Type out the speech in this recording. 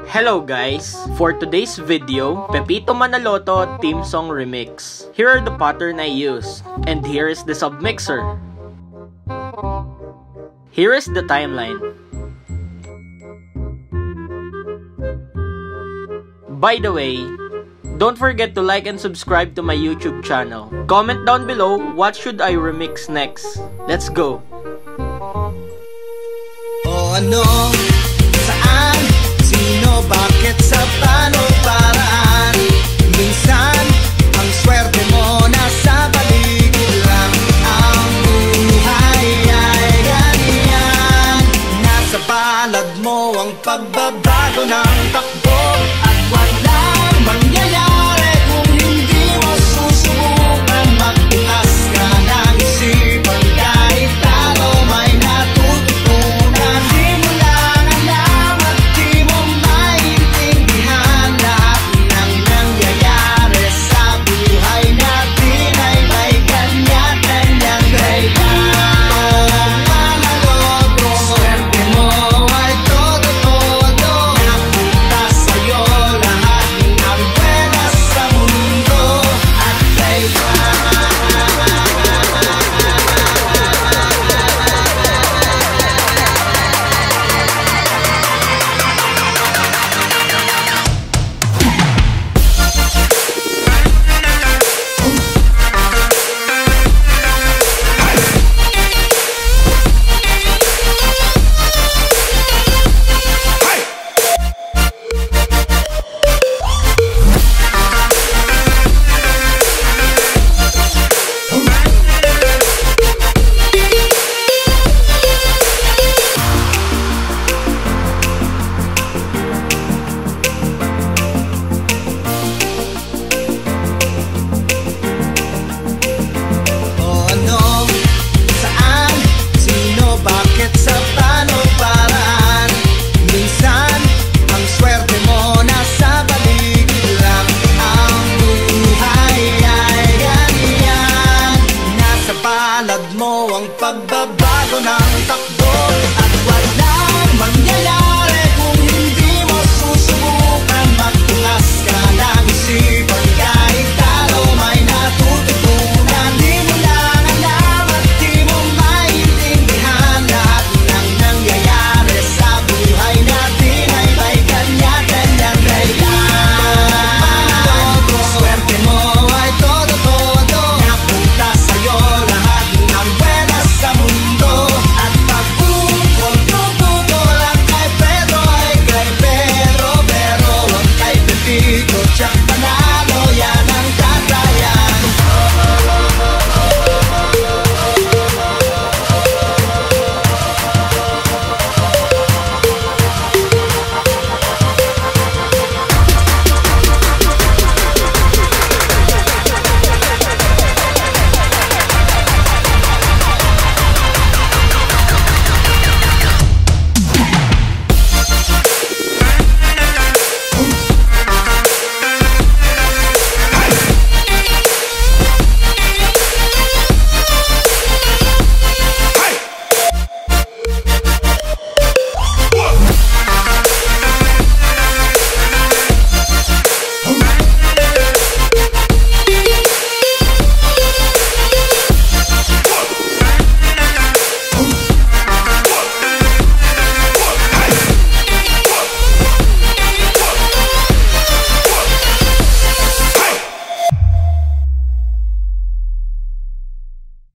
Hello guys! For today's video, Pepito Manaloto theme song remix. Here are the pattern I used, and here is the submixer. Here is the timeline. By the way, don't forget to like and subscribe to my YouTube channel. Comment down below what should I remix next. Let's go! O ano, saan, sino, bakit, sa paano, paraan. Minsan, ang swerte mo nasa paligid lang. Ang buhay ay ganyan. Nasa palad mo ang pagbabago ng takbo.